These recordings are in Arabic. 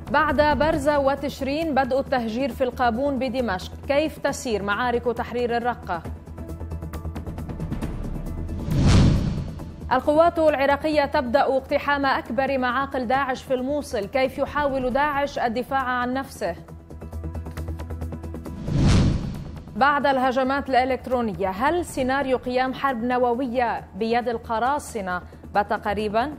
بعد برزة وتشرين بدء التهجير في القابون بدمشق، كيف تسير معارك تحرير الرقة؟ القوات العراقية تبدأ اقتحام أكبر معاقل داعش في الموصل، كيف يحاول داعش الدفاع عن نفسه؟ بعد الهجمات الإلكترونية، هل سيناريو قيام حرب نووية بيد القراصنة بات قريباً؟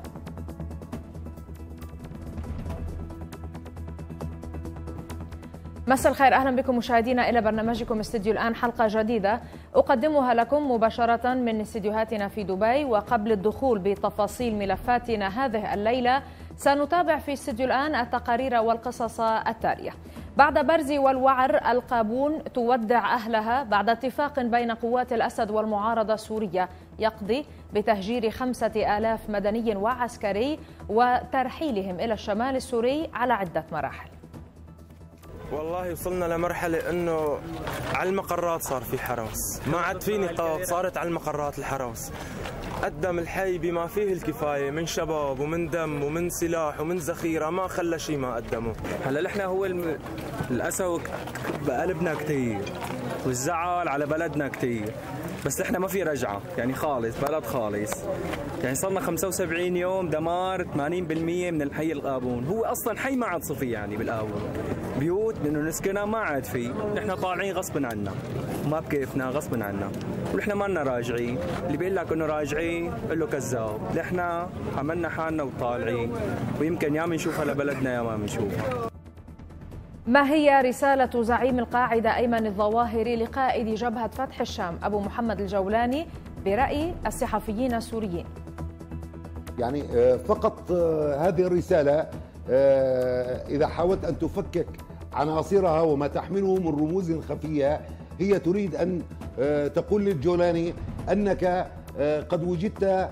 مساء الخير، أهلا بكم مشاهدينا إلى برنامجكم استديو الآن، حلقة جديدة أقدمها لكم مباشرة من استديوهاتنا في دبي. وقبل الدخول بتفاصيل ملفاتنا هذه الليلة، سنتابع في استديو الآن التقارير والقصص التالية. بعد برز والوعر، القابون تودع أهلها بعد اتفاق بين قوات الأسد والمعارضة السورية يقضي بتهجير 5000 مدني وعسكري وترحيلهم إلى الشمال السوري على عدة مراحل. والله وصلنا لمرحلة انه على المقرات صار في حراس، ما عاد في نقاط، صارت على المقرات الحراس. قدم الحي بما فيه الكفاية من شباب ومن دم ومن سلاح ومن ذخيرة، ما خلى شيء ما قدمه. هلا نحن هو الأسى بقلبنا كثير والزعل على بلدنا كثير، بس نحن ما في رجعة، يعني خالص بلد خالص. يعني صرنا 75 يوم دمار 80% من الحي القابون، هو اصلا حي ما عاد صفي يعني بالقابون. بيوت انه نسكنها ما عاد في، نحن طالعين غصبا عنا، ما بكيفنا غصبا عنا، ونحن ما لنا راجعين، اللي بيقول لك انه راجعين قل له كذاب، نحن عملنا حالنا وطالعين، ويمكن يا بنشوفها لبلدنا يا ما بنشوفها. ما هي رسالة زعيم القاعدة أيمن الظواهري لقائد جبهة فتح الشام أبو محمد الجولاني برأي الصحفيين السوريين؟ يعني فقط هذه الرسالة إذا حاولت أن تفكك عناصرها وما تحمله من رموز خفية، هي تريد أن تقول للجولاني أنك قد وجدت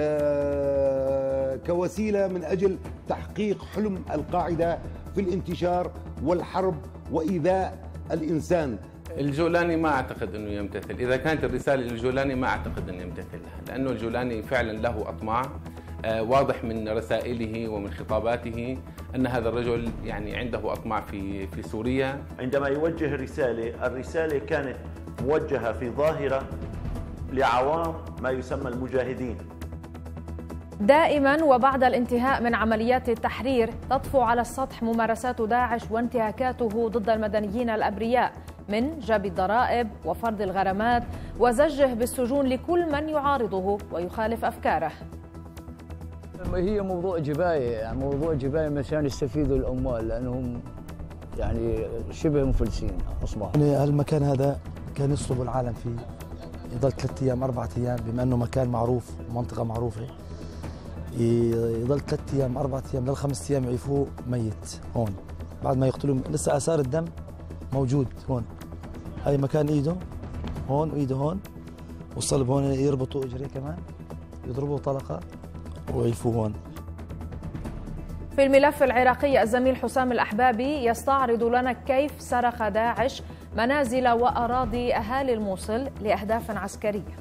كوسيلة من أجل تحقيق حلم القاعدة في الانتشار والحرب وإيذاء الإنسان. الجولاني ما أعتقد أنه يمتثل، إذا كانت الرسالة للجولاني ما أعتقد أنه يمتثلها، لأنه الجولاني فعلا له أطماع، واضح من رسائله ومن خطاباته أن هذا الرجل يعني عنده أطماع في سوريا. عندما يوجه الرسالة كانت موجهة في ظاهرة لعوام ما يسمى المجاهدين. دائما وبعد الانتهاء من عمليات التحرير تطفو على السطح ممارسات داعش وانتهاكاته ضد المدنيين الأبرياء، من جب الضرائب وفرض الغرامات وزجه بالسجون لكل من يعارضه ويخالف أفكاره. هي موضوع جباية، يعني موضوع جباية مشان يستفيدوا الأموال، لأنهم يعني شبه مفلسين أصبحوا. يعني هالمكان هذا كان يصلب العالم فيه، يضل 3 أيام 4 أيام، بما أنه مكان معروف منطقة معروفة، يضل 3 أيام 4 أيام لل 5 أيام يعيفوه ميت هون بعد ما يقتلوه. لسه آثار الدم موجود هون، هاي مكان إيده هون وإيده هون، والصلب هون، يربطوا إجريه كمان، يضربوا طلقة ويعيفوه هون. في الملف العراقي، الزميل حسام الأحبابي يستعرض لنا كيف سرق داعش منازل وأراضي أهالي الموصل لأهداف عسكرية.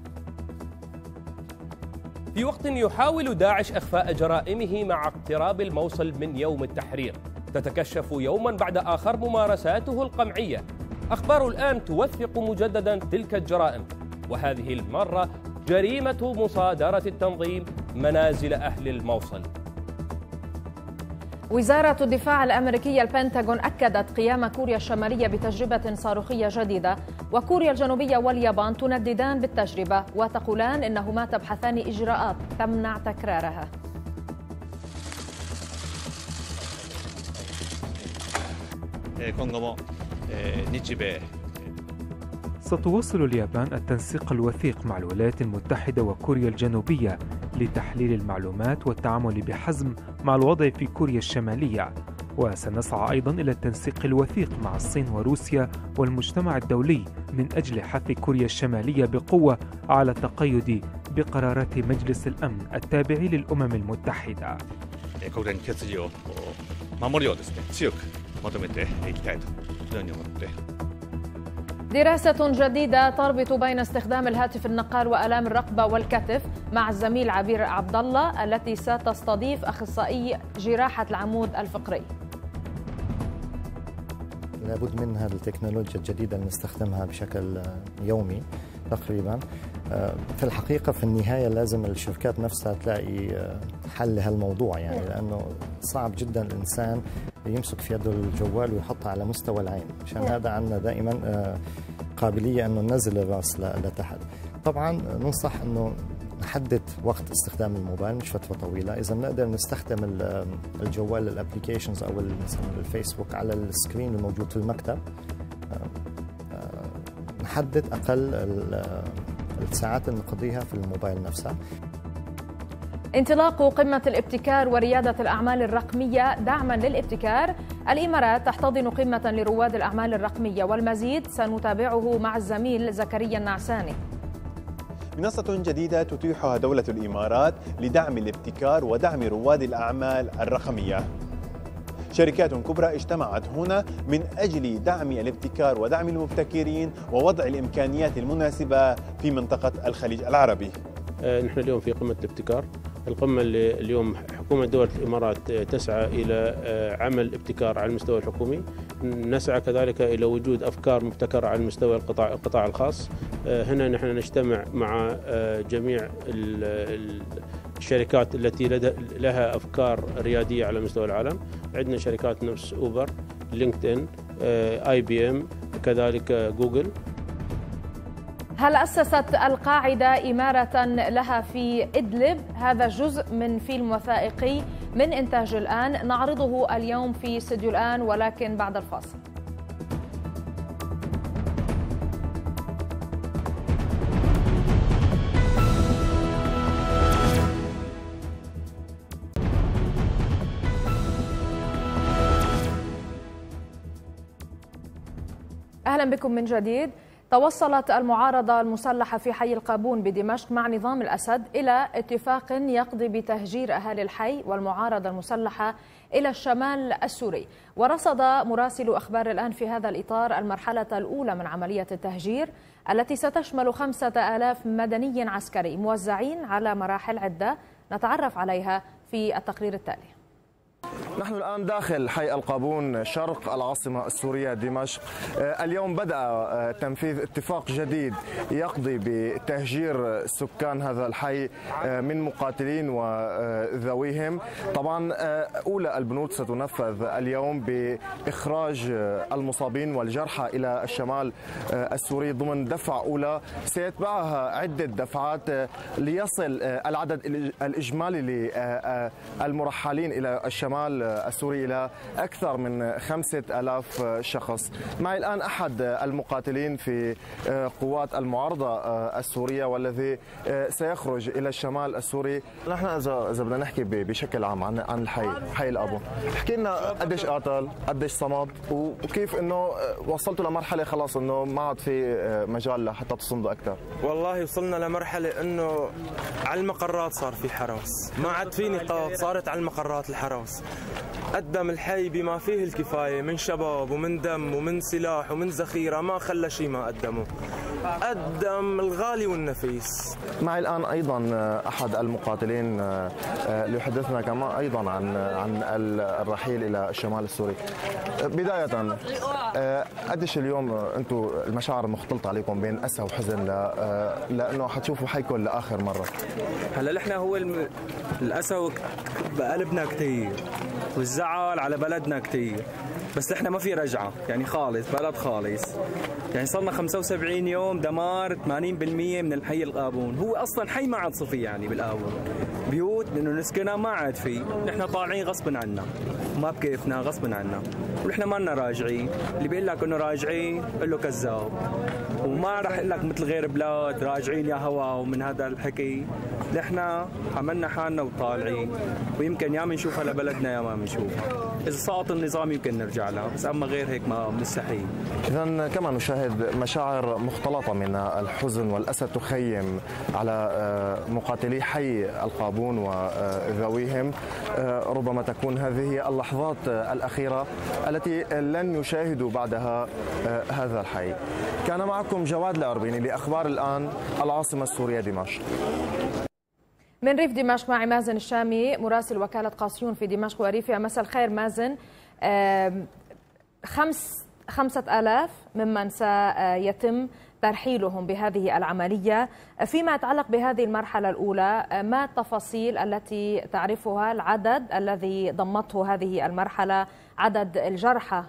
في وقت يحاول داعش إخفاء جرائمه مع اقتراب الموصل من يوم التحرير، تتكشف يوما بعد آخر ممارساته القمعية. أخبار الآن توثق مجددا تلك الجرائم، وهذه المرة جريمة مصادرة التنظيم منازل أهل الموصل. وزارة الدفاع الأمريكية البنتاغون أكدت قيام كوريا الشمالية بتجربة صاروخية جديدة، وكوريا الجنوبية واليابان تنددان بالتجربة وتقولان إنهما تبحثان إجراءات تمنع تكرارها. ستواصل اليابان التنسيق الوثيق مع الولايات المتحدة وكوريا الجنوبية لتحليل المعلومات والتعامل بحزم مع الوضع في كوريا الشمالية، وسنسعى أيضا إلى التنسيق الوثيق مع الصين وروسيا والمجتمع الدولي من أجل حث كوريا الشمالية بقوة على التقيد بقرارات مجلس الأمن التابع للأمم المتحدة. دراسة جديدة تربط بين استخدام الهاتف النقال وآلام الرقبة والكتف مع الزميل عبير عبد الله، التي ستستضيف أخصائي جراحة العمود الفقري. لابد من هذه التكنولوجيا الجديدة اللي نستخدمها بشكل يومي تقريبا. في الحقيقة في النهاية لازم الشركات نفسها تلاقي حل لهالموضوع، يعني لأنه صعب جدا الإنسان يمسك في يده الجوال ويحطها على مستوى العين، عشان هذا عندنا دائما قابلية أنه ننزل الرأس لتحت. طبعا ننصح أنه نحدد وقت استخدام الموبايل مش فترة طويلة. إذا بنقدر نستخدم الجوال الابليكيشنز أو مثلا الفيسبوك على السكرين الموجود في المكتب، نحدد أقل الساعات اللي نقضيها في الموبايل نفسها. انطلاق قمة الابتكار وريادة الأعمال الرقمية دعما للابتكار. الإمارات تحتضن قمة لرواد الأعمال الرقمية، والمزيد سنتابعه مع الزميل زكريا النعساني. منصة جديدة تتيحها دولة الإمارات لدعم الابتكار ودعم رواد الأعمال الرقمية. شركات كبرى اجتمعت هنا من أجل دعم الابتكار ودعم المبتكرين ووضع الإمكانيات المناسبة في منطقة الخليج العربي. نحن اليوم في قمة الابتكار، القمة اللي اليوم حكومة دولة الإمارات تسعى إلى عمل ابتكار على المستوى الحكومي، نسعى كذلك إلى وجود أفكار مبتكرة على مستوى القطاع الخاص. هنا نحن نجتمع مع جميع الشركات التي لها أفكار ريادية على مستوى العالم. عندنا شركات نفس أوبر، لينكدين، IBM، كذلك جوجل. هل أسست القاعدة إمارة لها في إدلب؟ هذا جزء من فيلم وثائقي من إنتاج الآن نعرضه اليوم في استديو الآن، ولكن بعد الفاصل. أهلا بكم من جديد. توصلت المعارضة المسلحة في حي القابون بدمشق مع نظام الأسد إلى اتفاق يقضي بتهجير أهالي الحي والمعارضة المسلحة إلى الشمال السوري. ورصد مراسل أخبار الآن في هذا الإطار المرحلة الأولى من عملية التهجير التي ستشمل 5000 مدني عسكري موزعين على مراحل عدة نتعرف عليها في التقرير التالي. نحن الآن داخل حي القابون شرق العاصمة السورية دمشق. اليوم بدأ تنفيذ اتفاق جديد يقضي بتهجير سكان هذا الحي من مقاتلين وذويهم. طبعا أولى البنود ستنفذ اليوم بإخراج المصابين والجرحى إلى الشمال السوري ضمن دفعة أولى سيتبعها عدة دفعات ليصل العدد الإجمالي للمرحلين إلى الشمال السوري إلى أكثر من 5000 شخص. معي الآن أحد المقاتلين في قوات المعارضة السورية والذي سيخرج إلى الشمال السوري. نحن إذا بدنا نحكي بشكل عام عن حي القابون، احكي لنا قديش قاتل، قديش صمد، وكيف إنه وصلتوا لمرحلة خلاص إنه ما عاد في مجال لحتى تصمدوا أكثر. والله وصلنا لمرحلة إنه على المقرات صار في حرس، ما عاد في نقاط، صارت على المقرات الحرس. قدم الحي بما فيه الكفاية من شباب ومن دم ومن سلاح ومن ذخيرة، ما خلى شيء ما قدمه، قدم الغالي والنفيس. معي الآن أيضا أحد المقاتلين ليحدثنا كمان أيضا عن الرحيل إلى الشمال السوري. بداية قديش اليوم أنتم المشاعر مختلطة عليكم بين أسى وحزن لأنه حتشوفوا حيكم لآخر مرة؟ هلا نحن هو الأسى بقلبنا كثير والزعل على بلدنا كثير، بس نحن ما في رجعة يعني خالص، بلد خالص. يعني صرنا 75 يوم دمار 80% من الحي القابون. هو اصلا حي ما عاد صفي يعني بالقابون، بيوت انه نسكنها ما عاد في. نحن طالعين غصبا عنا، ما بكيفنا غصبا عنا، ونحن ما لنا راجعين. اللي بيقول لك انه راجعين قل له كذاب، وما راح اقول لك مثل غير بلاد راجعين يا هوا. ومن هذا الحكي نحن عملنا حالنا وطالعين، ويمكن يا بنشوفها لبلدنا يا ما بنشوفها. اذا سقط النظام يمكن نرجع لها، بس اما غير هيك ما مستحيل. اذا كما نشاهد مشاعر مختلطه من الحزن والاسى تخيم على مقاتلي حي القابون وذويهم. ربما تكون هذه هي اللحظات الاخيره التي لن يشاهدوا بعدها هذا الحي. كان معكم جواد العربيني لاخبار الان، العاصمه السوريه دمشق. من ريف دمشق مع مازن الشامي مراسل وكالة قاسيون في دمشق وريفها. مساء الخير مازن. 5000 ممن سيتم ترحيلهم بهذه العملية. فيما يتعلق بهذه المرحلة الأولى، ما التفاصيل التي تعرفها، العدد الذي ضمته هذه المرحلة، عدد الجرحى؟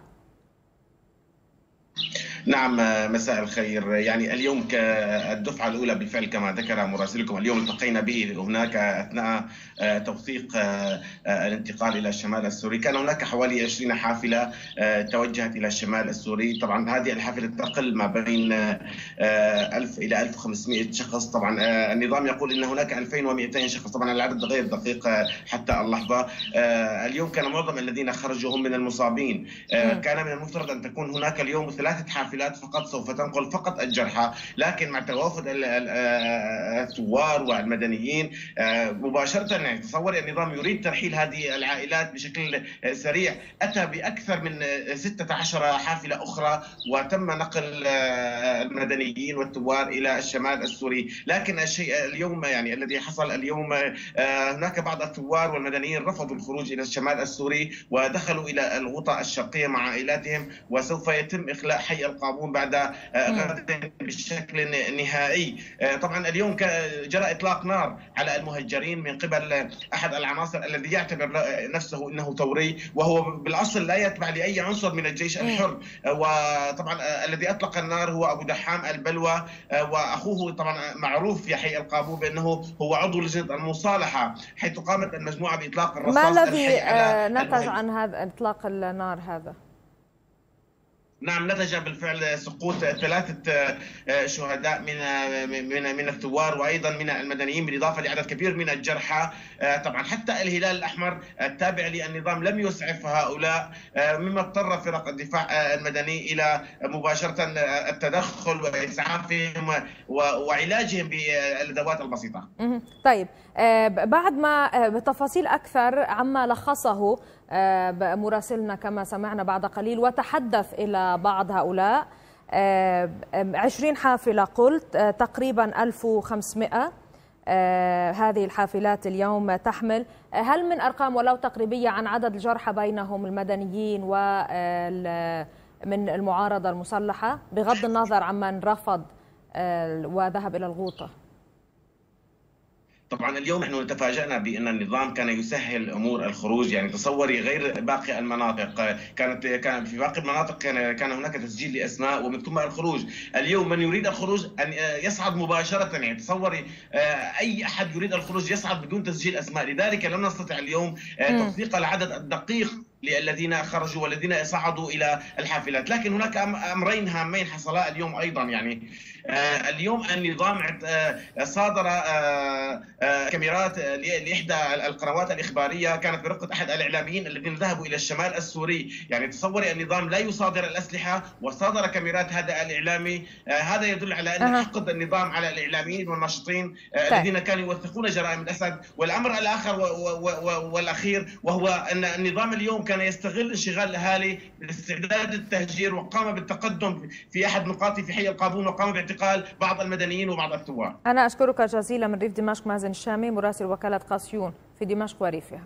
نعم، مساء الخير. يعني اليوم كالدفعة الأولى بالفعل كما ذكر مراسلكم اليوم التقينا به هناك أثناء توثيق الانتقال إلى الشمال السوري. كان هناك حوالي 20 حافلة توجهت إلى الشمال السوري. طبعا هذه الحافلة تقل ما بين 1000 إلى 1500 شخص. طبعا النظام يقول أن هناك 2200 شخص. طبعا العدد غير دقيق حتى اللحظة. اليوم كان معظم الذين خرجوا هم من المصابين. كان من المفترض أن تكون هناك اليوم 3 حافلات فقط سوف تنقل فقط الجرحى، لكن مع توافد الثوار والمدنيين مباشرة يعني تصور النظام يريد ترحيل هذه العائلات بشكل سريع. أتى بأكثر من 16 حافلة أخرى وتم نقل المدنيين والثوار إلى الشمال السوري. لكن الشيء اليوم يعني الذي حصل اليوم، هناك بعض الثوار والمدنيين رفضوا الخروج إلى الشمال السوري ودخلوا إلى الغوطة الشرقية مع عائلاتهم، وسوف يتم إخلاء حي القابون بعد غد بشكل نهائي. طبعا اليوم جرى إطلاق نار على المهجرين من قبل أحد العناصر الذي يعتبر نفسه أنه ثوري، وهو بالأصل لا يتبع لأي عنصر من الجيش الحر. وطبعا الذي أطلق النار هو أبو دحام البلوى، وأخوه طبعا معروف في حي القابون بأنه هو عضو لجنة المصالحة، حيث قامت المجموعة بإطلاق الرصاص. ما الذي نتج عن هذا إطلاق النار هذا؟ نعم، نتج بالفعل سقوط 3 شهداء من الثوار وايضا من المدنيين، بالاضافه لعدد كبير من الجرحى. طبعا حتى الهلال الاحمر التابع للنظام لم يسعف هؤلاء، مما اضطر فرق الدفاع المدني الى مباشره التدخل واسعافهم وعلاجهم بالادوات البسيطه. طيب، بعد ما بتفاصيل اكثر عما لخصه مراسلنا كما سمعنا بعد قليل وتحدث إلى بعض هؤلاء، 20 حافلة قلت، تقريبا 1500 هذه الحافلات اليوم تحمل. هل من أرقام ولو تقريبية عن عدد الجرحى بينهم المدنيين ومن المعارضة المسلحة بغض النظر عمن رفض وذهب إلى الغوطة؟ طبعا اليوم نحن تفاجأنا بأن النظام كان يسهل أمور الخروج. يعني تصوري غير باقي المناطق، كان في باقي المناطق كان هناك تسجيل لأسماء ومن ثم الخروج. اليوم من يريد الخروج أن يصعد مباشرة. يعني تصوري أي أحد يريد الخروج يصعد بدون تسجيل أسماء. لذلك لم نستطع اليوم توثيق العدد الدقيق للذين خرجوا والذين صعدوا إلى الحافلات. لكن هناك أمرين هامين حصلا اليوم أيضا. يعني اليوم النظام صادر كاميرات لإحدى القنوات الإخبارية كانت برفقة أحد الإعلاميين الذين ذهبوا إلى الشمال السوري. يعني تصوري النظام لا يصادر الأسلحة وصادر كاميرات هذا الإعلامي. هذا يدل على أن حقد النظام على الإعلاميين والناشطين الذين كانوا يوثقون جرائم الأسد. والأمر الآخر والأخير وهو أن النظام اليوم كان يستغل انشغال الأهالي باستعداد التهجير، وقام بالتقدم في أحد نقاط في حي القابون، وقام باعتقال بعض المدنيين وبعض الثوار. أنا أشكرك جزيلا من ريف دمشق مازن الشامي، مراسل وكالة قاسيون في دمشق وريفها.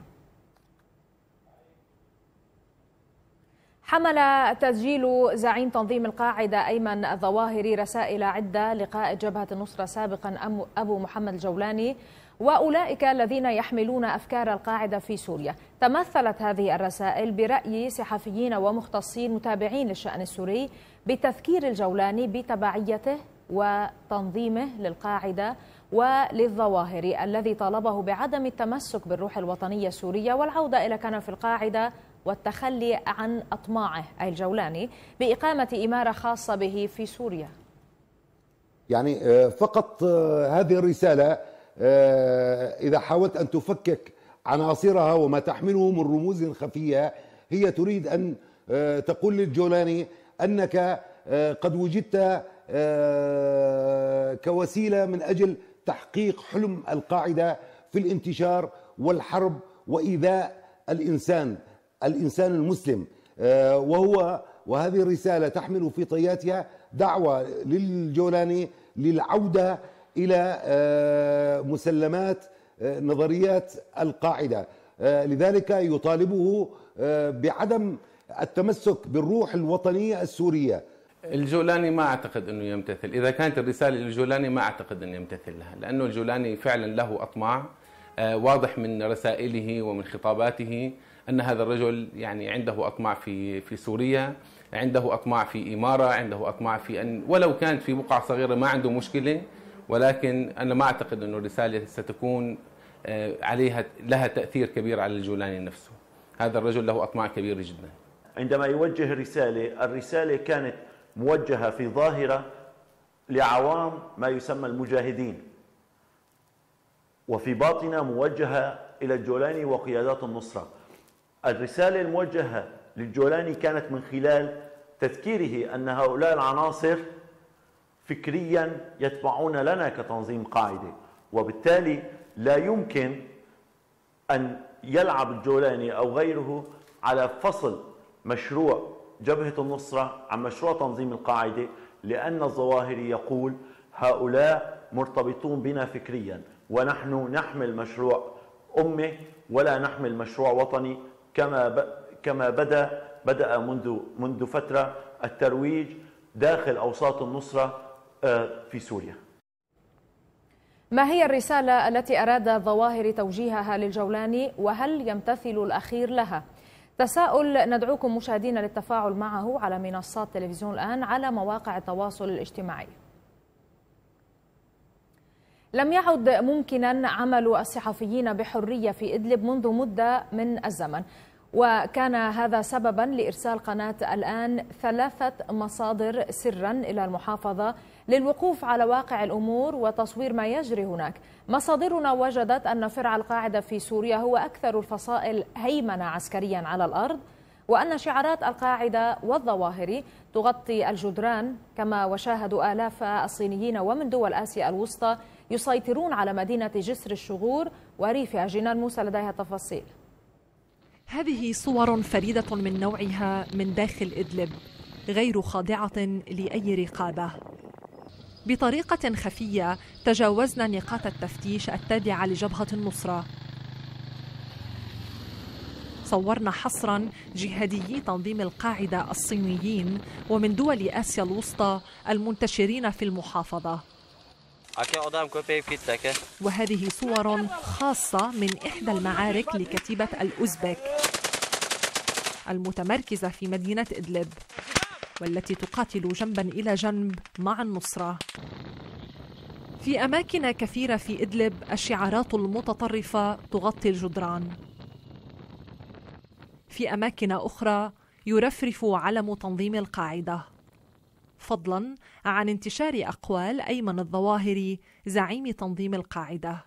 حمل تسجيل زعيم تنظيم القاعدة أيمن الظواهري رسائل عدة لقائد جبهة النصرة سابقا أبو محمد الجولاني وأولئك الذين يحملون أفكار القاعدة في سوريا. تمثلت هذه الرسائل برأي صحفيين ومختصين متابعين للشأن السوري بتذكير الجولاني بتبعيته وتنظيمه للقاعدة وللظواهري الذي طالبه بعدم التمسك بالروح الوطنية السورية والعودة إلى كنف القاعدة والتخلي عن أطماعه أي الجولاني بإقامة إمارة خاصة به في سوريا. يعني فقط هذه الرسالة إذا حاولت أن تفكك عناصرها وما تحمله من رموز خفية، هي تريد أن تقول للجولاني أنك قد وجدت كوسيلة من أجل تحقيق حلم القاعدة في الانتشار والحرب وإيذاء الإنسان المسلم. وهذه الرسالة تحمل في طياتها دعوة للجولاني للعودة إلى مسلمات نظريات القاعدة. لذلك يطالبه بعدم التمسك بالروح الوطنية السورية. الجولاني ما أعتقد أنه يمتثل، إذا كانت الرسالة للجولاني ما أعتقد أنه يمتثل لها، لأنه الجولاني فعلا له أطماع. واضح من رسائله ومن خطاباته أن هذا الرجل يعني عنده أطماع في سوريا، عنده أطماع في إمارة، عنده أطماع في أن ولو كانت في بقعة صغيرة ما عنده مشكلة، ولكن أنا ما أعتقد أنه الرسالة ستكون لها تأثير كبير على الجولاني نفسه. هذا الرجل له أطماع كبيرة جدا. عندما يوجه الرسالة كانت موجهة في ظاهرة لعوام ما يسمى المجاهدين، وفي باطنة موجهة إلى الجولاني وقيادات النصرة. الرسالة الموجهة للجولاني كانت من خلال تذكيره أن هؤلاء العناصر فكريا يتبعون لنا كتنظيم قاعدة، وبالتالي لا يمكن أن يلعب الجولاني أو غيره على فصل مشروع جبهة النصرة عن مشروع تنظيم القاعدة، لأن الظواهري يقول هؤلاء مرتبطون بنا فكريا، ونحن نحمل مشروع أمة ولا نحمل مشروع وطني، كما بدأ منذ فترة الترويج داخل أوساط النصرة في سوريا. ما هي الرسالة التي أراد الظواهري توجيهها للجولاني، وهل يمتثل الأخير لها؟ تساؤل ندعوكم مشاهدينا للتفاعل معه على منصات تلفزيون الآن على مواقع التواصل الاجتماعي. لم يعد ممكنا عمل الصحفيين بحرية في إدلب منذ مدة من الزمن، وكان هذا سببا لإرسال قناة الآن 3 مصادر سرا إلى المحافظة للوقوف على واقع الأمور وتصوير ما يجري هناك. مصادرنا وجدت أن فرع القاعدة في سوريا هو أكثر الفصائل هيمنة عسكريا على الأرض، وأن شعارات القاعدة والظواهري تغطي الجدران، كما وشاهدوا آلاف الصينيين ومن دول آسيا الوسطى يسيطرون على مدينة جسر الشغور وريفها. جنان موسى لديها تفاصيل. هذه صور فريدة من نوعها من داخل إدلب، غير خاضعة لأي رقابة. بطريقة خفية تجاوزنا نقاط التفتيش التابعة لجبهة النصرة. صورنا حصرا جهاديي تنظيم القاعدة الصينيين ومن دول آسيا الوسطى المنتشرين في المحافظة. وهذه صور خاصة من إحدى المعارك لكتيبة الأوزبك المتمركزة في مدينة إدلب، والتي تقاتل جنبا إلى جنب مع النصرة. في أماكن كثيرة في إدلب الشعارات المتطرفة تغطي الجدران. في أماكن أخرى يرفرف علم تنظيم القاعدة، فضلا عن انتشار أقوال أيمن الظواهري زعيم تنظيم القاعدة.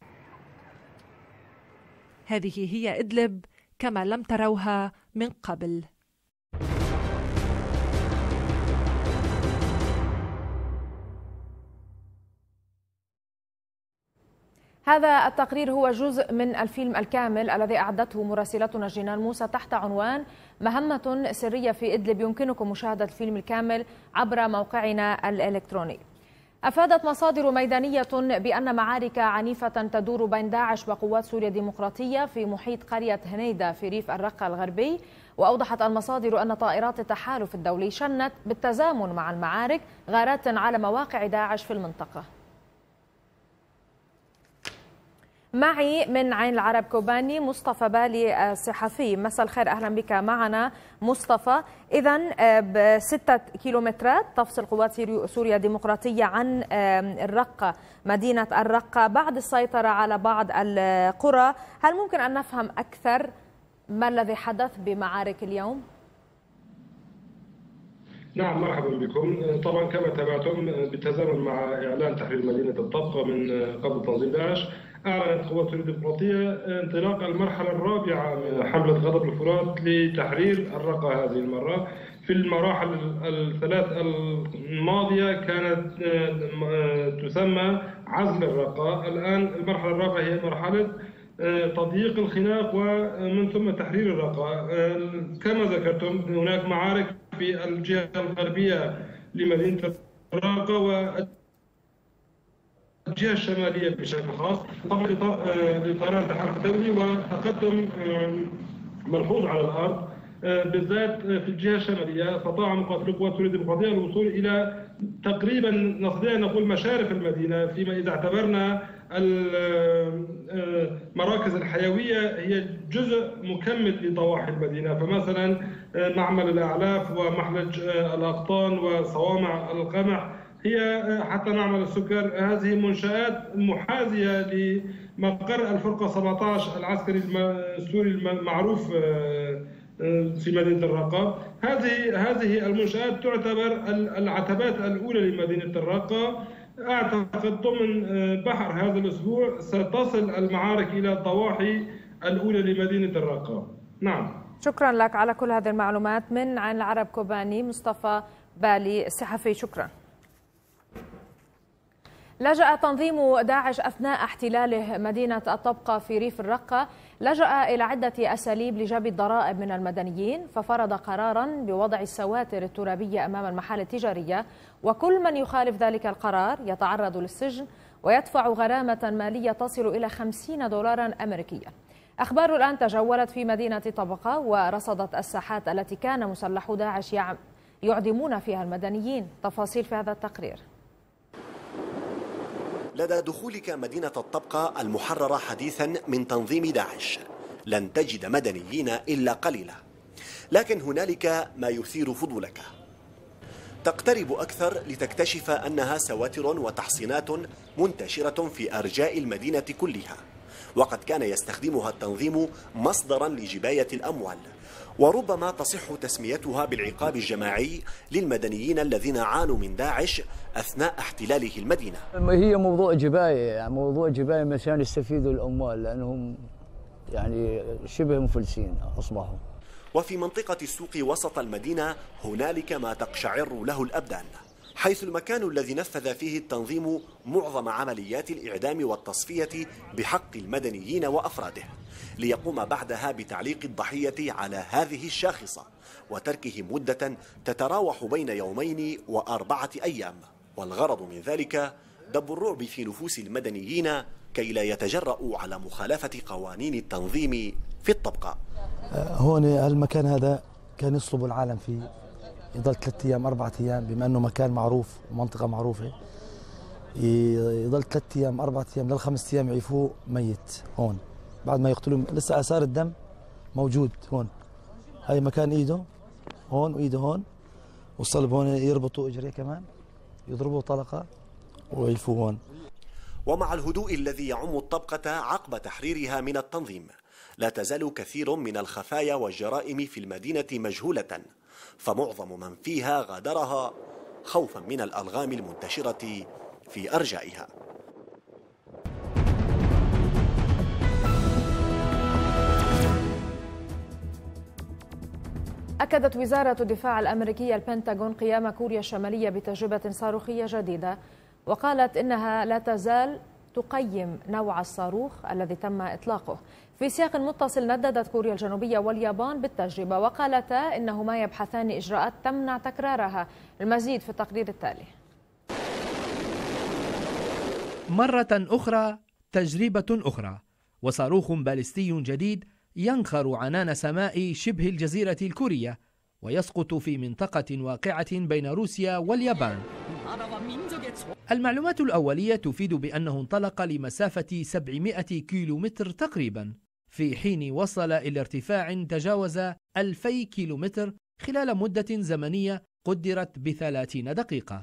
هذه هي إدلب كما لم تروها من قبل. هذا التقرير هو جزء من الفيلم الكامل الذي أعدته مراسلتنا جنان موسى تحت عنوان مهمة سرية في إدلب. يمكنكم مشاهدة الفيلم الكامل عبر موقعنا الإلكتروني. أفادت مصادر ميدانية بأن معارك عنيفة تدور بين داعش وقوات سوريا الديمقراطية في محيط قرية هنيدة في ريف الرقة الغربي. وأوضحت المصادر أن طائرات التحالف الدولي شنت بالتزامن مع المعارك غارات على مواقع داعش في المنطقة. معي من عين العرب كوباني مصطفى بالي الصحفي. مساء الخير، أهلا بك معنا مصطفى. إذن ب6 كيلومترات تفصل قوات سوريا الديمقراطية عن الرقة، مدينة الرقة، بعد السيطرة على بعض القرى. هل ممكن أن نفهم أكثر ما الذي حدث بمعارك اليوم؟ نعم، مرحبا بكم. طبعا كما تابعتم بالتزامن مع إعلان تحرير مدينة الطبقة من قبل تنظيم داعش، أعلنت قوات سوريا الديمقراطية انطلاق المرحلة الرابعة من حملة غضب الفرات لتحرير الرقة. هذه المرة في المراحل الثلاث الماضية كانت تسمى عزل الرقة. الآن المرحلة الرابعة هي مرحلة تضييق الخناق ومن ثم تحرير الرقة. كما ذكرتم هناك معارك في الجهة الغربية لمدينة الرقة والجهة الشمالية بشكل خاص. طبعا لطيران التحالف الدولي وتقدم ملحوظ على الأرض بالذات في الجهة الشمالية. استطاع مقاتلو القوات السورية الديمقراطية الوصول إلى تقريبا نستطيع أن نقول مشارف المدينة، فيما إذا اعتبرنا المراكز الحيوية هي جزء مكمل لضواحي المدينة، فمثلا معمل الأعلاف ومحلج الأقطان وصوامع القمح هي حتى معمل السكر، هذه منشآت محاذية لمقر الفرقة 17 العسكري السوري المعروف في مدينة الرقة. هذه المنشآت تعتبر العتبات الأولى لمدينة الرقة. أعتقد ضمن بحر هذا الأسبوع ستصل المعارك إلى الضواحي الأولى لمدينة الرقة. نعم. شكرا لك على كل هذه المعلومات من عين العرب كوباني. مصطفى بالي الصحفي، شكرا. لجأ تنظيم داعش أثناء احتلاله مدينة الطبقة في ريف الرقة إلى عدة أساليب لجلب الضرائب من المدنيين، ففرض قرارا بوضع السواتر الترابية أمام المحال التجارية، وكل من يخالف ذلك القرار يتعرض للسجن ويدفع غرامة مالية تصل إلى $50 أمريكيا. أخبار الآن تجولت في مدينة طبقة ورصدت الساحات التي كان مسلحو داعش يعدمون فيها المدنيين. تفاصيل في هذا التقرير. لدى دخولك مدينة الطبقة المحررة حديثا من تنظيم داعش لن تجد مدنيين إلا قليلا، لكن هنالك ما يثير فضولك. تقترب أكثر لتكتشف أنها سواتر وتحصينات منتشرة في أرجاء المدينة كلها، وقد كان يستخدمها التنظيم مصدرا لجباية الأموال، وربما تصح تسميتها بالعقاب الجماعي للمدنيين الذين عانوا من داعش أثناء احتلاله المدينة. هي موضوع جباية، يعني موضوع جباية مشان يستفيدوا الأموال، لأنهم يعني شبه مفلسين أصبحوا. وفي منطقة السوق وسط المدينة هنالك ما تقشعر له الأبدان، حيث المكان الذي نفذ فيه التنظيم معظم عمليات الإعدام والتصفية بحق المدنيين وأفراده، ليقوم بعدها بتعليق الضحية على هذه الشاخصة وتركه مدة تتراوح بين 2 و4 أيام، والغرض من ذلك دب الرعب في نفوس المدنيين كي لا يتجرؤوا على مخالفة قوانين التنظيم في الطبقة. هون المكان هذا كان يصلبوا العالم فيه، يضل 3 أيام 4 أيام، بما أنه مكان معروف ومنطقة معروفة، يضل 3 أيام 4 أيام لل5 أيام يعيفوه ميت هون بعد ما يقتلوه. لسه آثار الدم موجود هون، هاي مكان إيده هون وإيده هون، والصلب هون، يربطوا إجريه كمان، يضربوا طلقة ويعيفوه هون. ومع الهدوء الذي يعم الطبقة عقب تحريرها من التنظيم، لا تزال كثير من الخفايا والجرائم في المدينة مجهولة، فمعظم من فيها غادرها خوفا من الألغام المنتشرة في أرجائها. أكدت وزارة الدفاع الأمريكية البنتاغون قيام كوريا الشمالية بتجربة صاروخية جديدة، وقالت إنها لا تزال تقيم نوع الصاروخ الذي تم إطلاقه. في سياق متصل نددت كوريا الجنوبية واليابان بالتجربة، وقالتا إنهما يبحثان إجراءات تمنع تكرارها. المزيد في التقرير التالي. مرة أخرى تجربة أخرى، وصاروخ باليستي جديد ينخر عنان سماء شبه الجزيرة الكورية ويسقط في منطقة واقعة بين روسيا واليابان. المعلومات الأولية تفيد بأنه انطلق لمسافة 700 كيلومتر تقريبا، في حين وصل إلى ارتفاع تجاوز 2000 كيلومتر خلال مدة زمنية قدرت ب30 دقيقة.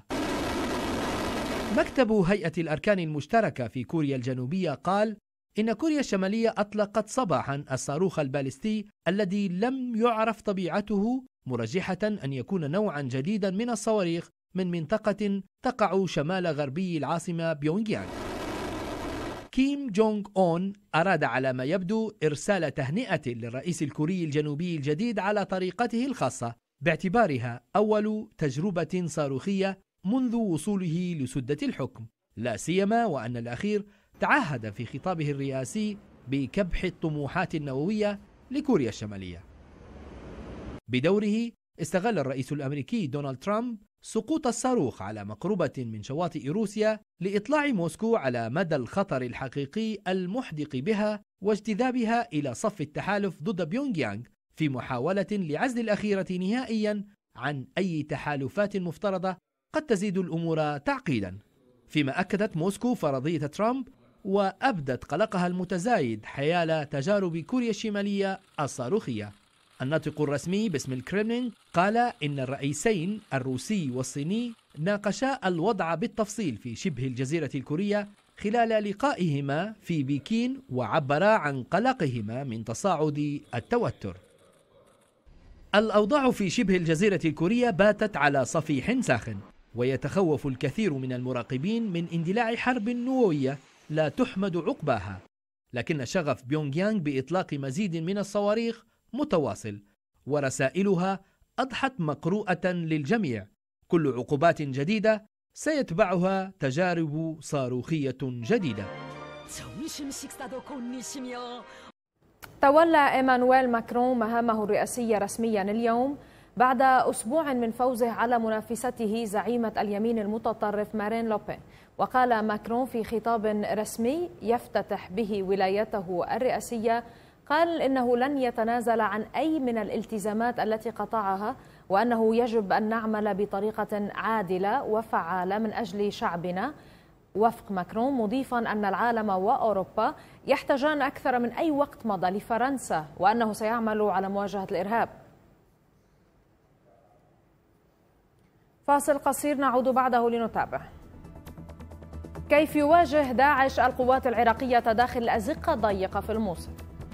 مكتب هيئة الأركان المشتركة في كوريا الجنوبية قال إن كوريا الشمالية أطلقت صباحا الصاروخ الباليستي الذي لم يعرف طبيعته، مرجحة أن يكون نوعا جديدا من الصواريخ من منطقة تقع شمال غربي العاصمة بيونغ يانغ. كيم جونغ أون أراد على ما يبدو إرسال تهنئة للرئيس الكوري الجنوبي الجديد على طريقته الخاصة، باعتبارها أول تجربة صاروخية منذ وصوله لسدة الحكم، لا سيما وأن الأخير تعهد في خطابه الرئاسي بكبح الطموحات النووية لكوريا الشمالية. بدوره استغل الرئيس الأمريكي دونالد ترامب سقوط الصاروخ على مقربة من شواطئ روسيا لإطلاع موسكو على مدى الخطر الحقيقي المحدق بها واجتذابها إلى صف التحالف ضد بيونغ يانغ في محاولة لعزل الأخيرة نهائيا عن أي تحالفات مفترضة قد تزيد الأمور تعقيدا. فيما أكدت موسكو فرضية ترامب وأبدت قلقها المتزايد حيال تجارب كوريا الشمالية الصاروخية. الناطق الرسمي باسم الكريملين قال إن الرئيسين الروسي والصيني ناقشا الوضع بالتفصيل في شبه الجزيرة الكورية خلال لقائهما في بكين، وعبرا عن قلقهما من تصاعد التوتر. الأوضاع في شبه الجزيرة الكورية باتت على صفيح ساخن، ويتخوف الكثير من المراقبين من اندلاع حرب نووية لا تحمد عقباها. لكن شغف بيونغ يانغ بإطلاق مزيد من الصواريخ متواصل، ورسائلها أضحت مقروءة للجميع. كل عقوبات جديدة سيتبعها تجارب صاروخية جديدة. تولى إيمانويل ماكرون مهامه الرئاسية رسميا اليوم بعد أسبوع من فوزه على منافسته زعيمة اليمين المتطرف مارين لوبين. وقال ماكرون في خطاب رسمي يفتتح به ولايته الرئاسية، قال إنه لن يتنازل عن أي من الالتزامات التي قطعها، وأنه يجب أن نعمل بطريقة عادلة وفعالة من أجل شعبنا. وفق ماكرون، مضيفا أن العالم وأوروبا يحتاجان أكثر من أي وقت مضى لفرنسا، وأنه سيعمل على مواجهة الإرهاب. فاصل قصير نعود بعده لنتابع. كيف يواجه داعش القوات العراقية داخل الأزقة ضيقة في الموصل؟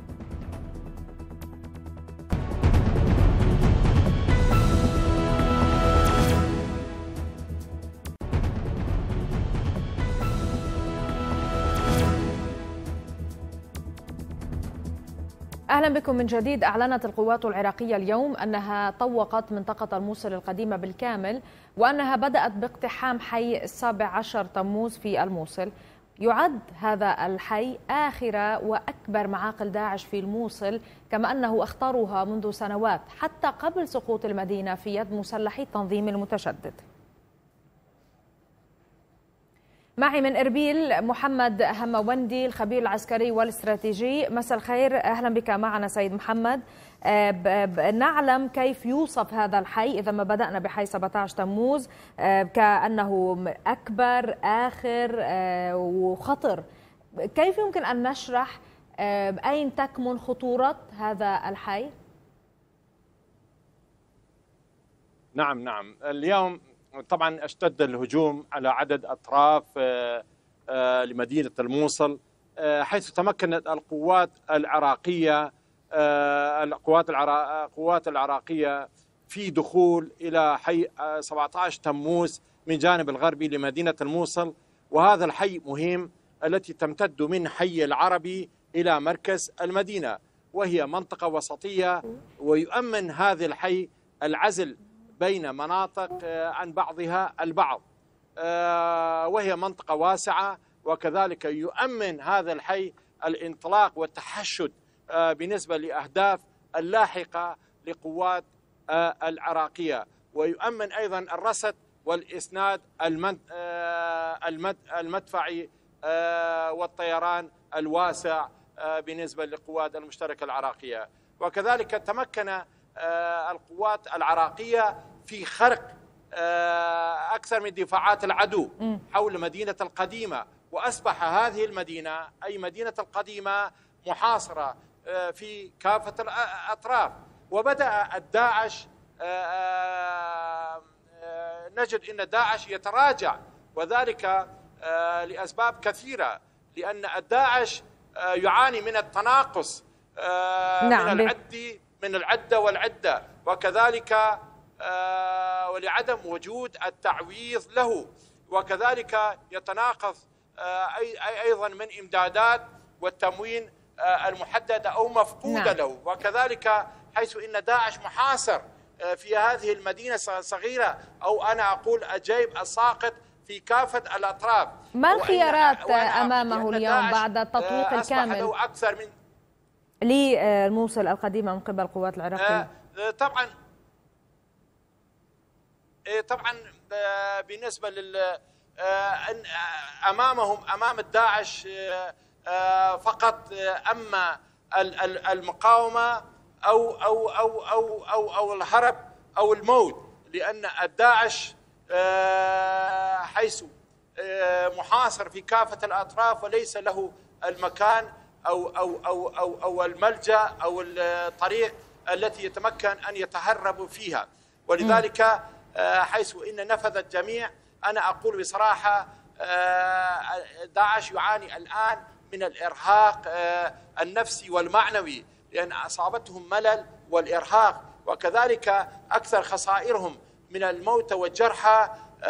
أهلا بكم من جديد. أعلنت القوات العراقية اليوم أنها طوقت منطقة الموصل القديمة بالكامل، وأنها بدأت باقتحام حي 17 تموز في الموصل. يعد هذا الحي آخر وأكبر معاقل داعش في الموصل، كما أنه أخطرها منذ سنوات حتى قبل سقوط المدينة في يد مسلحي التنظيم المتشدد. معي من إربيل محمد هموندي الخبير العسكري والاستراتيجي. مساء الخير، أهلا بك معنا سيد محمد. نعلم كيف يوصف هذا الحي إذا ما بدأنا بحي 17 تموز كأنه أكبر آخر وخطر. كيف يمكن أن نشرح أين تكمن خطورة هذا الحي؟ نعم اليوم طبعا اشتد الهجوم على عدد أطراف لمدينة الموصل، حيث تمكنت القوات العراقية في دخول إلى حي 17 تموز من جانب الغربي لمدينة الموصل. وهذا الحي مهم التي تمتد من حي العربي إلى مركز المدينة، وهي منطقة وسطية، ويؤمن هذا الحي العزل بين مناطق عن بعضها البعض، وهي منطقة واسعة. وكذلك يؤمن هذا الحي الانطلاق والتحشد بالنسبة لأهداف اللاحقة لقوات العراقية، ويؤمن أيضا الرصد والإسناد المدفعي والطيران الواسع بالنسبة للقوات المشتركة العراقية. وكذلك تمكن القوات العراقية في خرق أكثر من دفاعات العدو حول مدينة القديمة، وأصبح هذه المدينة أي مدينة القديمة محاصرة في كافة الأطراف. وبدأ الداعش نجد أن داعش يتراجع، وذلك لأسباب كثيرة، لأن الداعش يعاني من التناقص من العدة والعدة، وكذلك ولعدم وجود التعويض له، وكذلك يتناقص أيضا من إمدادات والتموين المحددة أو مفقودة له. وكذلك حيث إن داعش محاصر في هذه المدينة الصغيرة، أو أنا أقول الجيب الساقط في كافة الأطراف. ما الخيارات أمامه اليوم بعد التطويق الكامل أكثر من للموصل القديمة من قبل القوات العراقية؟ طبعا بالنسبة أمام الداعش فقط أما المقاومة أو الهرب أو الموت، لأن الداعش حيث محاصر في كافة الأطراف وليس له المكان أو الملجأ أو الطريق التي يتمكن أن يتهرب فيها. ولذلك حيث إن نفذ الجميع، أنا أقول بصراحة داعش يعاني الآن من الإرهاق النفسي والمعنوي، لأن أصابتهم ملل والإرهاق، وكذلك أكثر خسائرهم من الموتى والجرحى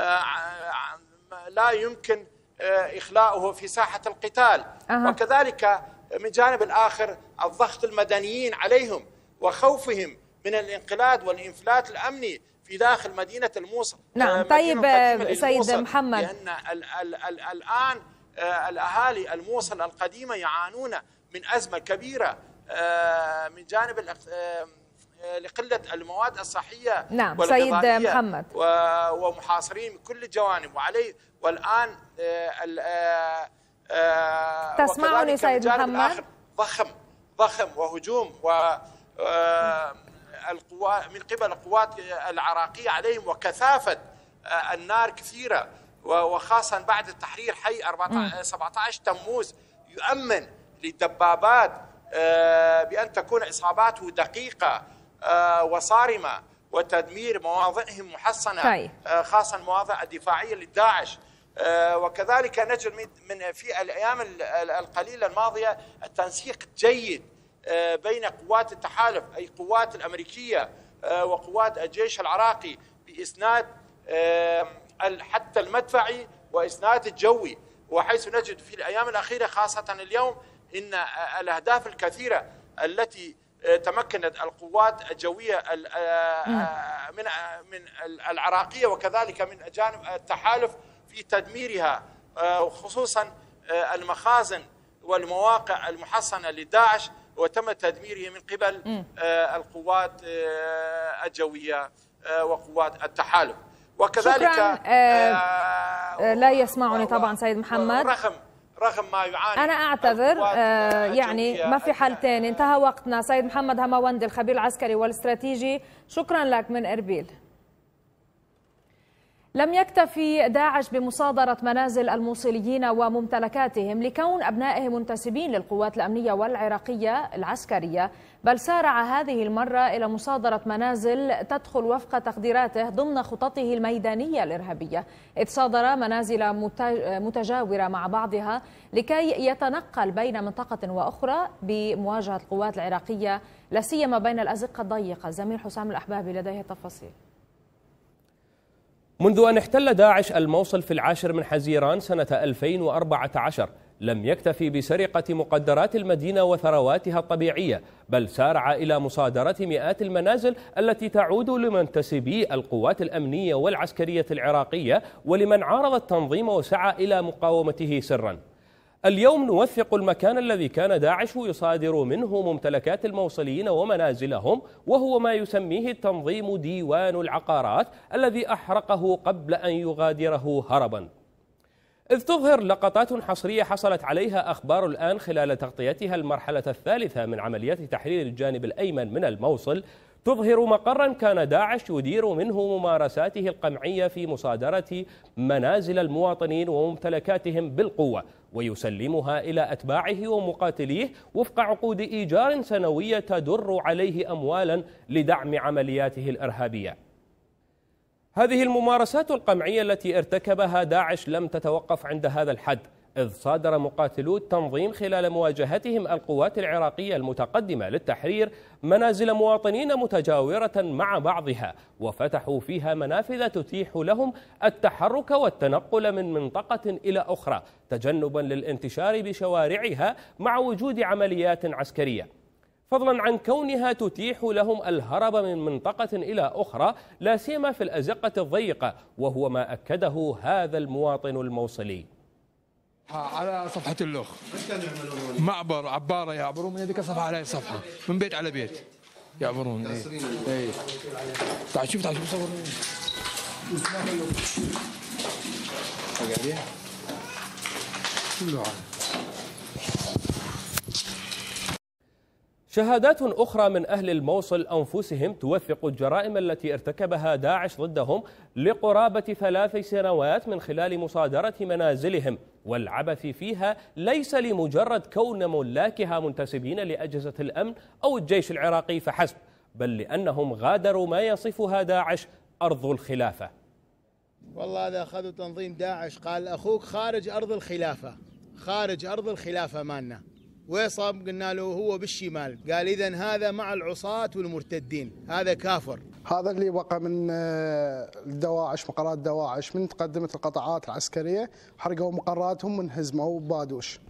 لا يمكن إخلاؤه في ساحة القتال. وكذلك من جانب الآخر الضغط المدنيين عليهم وخوفهم من الانقلاب والإنفلات الأمني في داخل مدينة الموصل. نعم. طيب سيد محمد، لأن الآن الأهالي الموصل القديمة يعانون من أزمة كبيرة من جانب لقلة المواد الصحية. نعم سيد محمد، ومحاصرين من كل الجوانب وعليه. والآن تسمعني سيد محمد؟ ضخم وهجوم القوات من قبل القوات العراقية عليهم، وكثافة النار كثيرة، وخاصة بعد التحرير حي 17 تموز يؤمن للدبابات بأن تكون إصاباته دقيقة وصارمة وتدمير مواضعهم محصنة، خاصة المواضع الدفاعية للداعش. وكذلك نجد من في الأيام القليلة الماضية التنسيق جيد بين قوات التحالف، أي قوات الأمريكية وقوات الجيش العراقي، بإسناد حتى المدفعي وإسناد الجوي. وحيث نجد في الأيام الأخيرة خاصة اليوم إن الأهداف الكثيرة التي تمكنت القوات الجوية من العراقية وكذلك من جانب التحالف في تدميرها، وخصوصا المخازن والمواقع المحصنة للداعش، وتم تدميرها من قبل القوات الجوية وقوات التحالف. وكذلك لا يسمعني طبعا سيد محمد، رغم ما يعاني. أنا أعتذر، يعني ما في حل تاني، انتهى وقتنا. سيد محمد هماوندي الخبير العسكري والاستراتيجي، شكرا لك من إربيل. لم يكتفي داعش بمصادرة منازل الموصليين وممتلكاتهم لكون أبنائهم منتسبين للقوات الأمنية والعراقية العسكرية، بل سارع هذه المرة إلى مصادرة منازل تدخل وفق تقديراته ضمن خططه الميدانية الإرهابية، إذ صادر منازل متجاورة مع بعضها لكي يتنقل بين منطقة وأخرى بمواجهة القوات العراقية، لا سيما بين الأزقة الضيقة. الزميل حسام الأحبابي لديه تفاصيل. منذ أن احتل داعش الموصل في 10 من حزيران سنة 2014 لم يكتفي بسرقة مقدرات المدينة وثرواتها الطبيعية، بل سارع إلى مصادرة مئات المنازل التي تعود لمنتسبي القوات الأمنية والعسكرية العراقية ولمن عارض التنظيم وسعى إلى مقاومته سرا. اليوم نوثق المكان الذي كان داعش يصادر منه ممتلكات الموصليين ومنازلهم، وهو ما يسميه التنظيم ديوان العقارات الذي أحرقه قبل أن يغادره هربا. إذ تظهر لقطات حصرية حصلت عليها أخبار الآن خلال تغطيتها المرحلة الثالثة من عمليات تحرير الجانب الأيمن من الموصل، تظهر مقرا كان داعش يدير منه ممارساته القمعية في مصادرة منازل المواطنين وممتلكاتهم بالقوة، ويسلمها إلى أتباعه ومقاتليه وفق عقود إيجار سنوية تدر عليه أموالا لدعم عملياته الإرهابية. هذه الممارسات القمعية التي ارتكبها داعش لم تتوقف عند هذا الحد، إذ صادر مقاتلو التنظيم خلال مواجهتهم القوات العراقية المتقدمة للتحرير منازل مواطنين متجاورة مع بعضها، وفتحوا فيها منافذ تتيح لهم التحرك والتنقل من منطقة إلى أخرى تجنبا للانتشار بشوارعها مع وجود عمليات عسكرية، فضلا عن كونها تتيح لهم الهرب من منطقة إلى أخرى لا سيما في الأزقة الضيقة، وهو ما أكده هذا المواطن الموصلي. على صفحة اللوخ معبر عبارة يعبرون من هذيك الصفحة على الصفحة، من بيت على بيت يعبرون. اي تعال شوف صور شهادات أخرى من أهل الموصل أنفسهم توثق الجرائم التي ارتكبها داعش ضدهم لقرابة 3 سنوات من خلال مصادرة منازلهم والعبث فيها، ليس لمجرد كون ملاكها منتسبين لأجهزة الأمن أو الجيش العراقي فحسب، بل لأنهم غادروا ما يصفها داعش أرض الخلافة. والله هذا أخذوا تنظيم داعش قال أخوك خارج أرض الخلافة، خارج أرض الخلافة مالنا، ويصب قلنا له هو بالشمال، قال إذن هذا مع العصاة والمرتدين، هذا كافر. هذا اللي بقى من الدواعش، مقرات دواعش من تقدمت القطاعات العسكرية، حرقوا مقراتهم وانهزموا بادوش.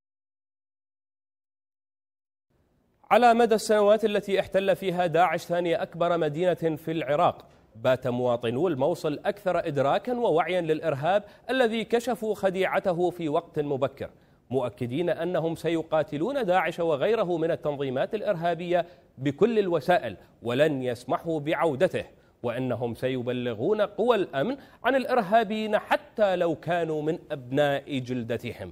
على مدى السنوات التي احتل فيها داعش ثاني أكبر مدينة في العراق، بات مواطنو الموصل أكثر إدراكا ووعيا للإرهاب الذي كشفوا خديعته في وقت مبكر، مؤكدين أنهم سيقاتلون داعش وغيره من التنظيمات الإرهابية بكل الوسائل ولن يسمحوا بعودته، وأنهم سيبلغون قوى الأمن عن الإرهابيين حتى لو كانوا من أبناء جلدتهم.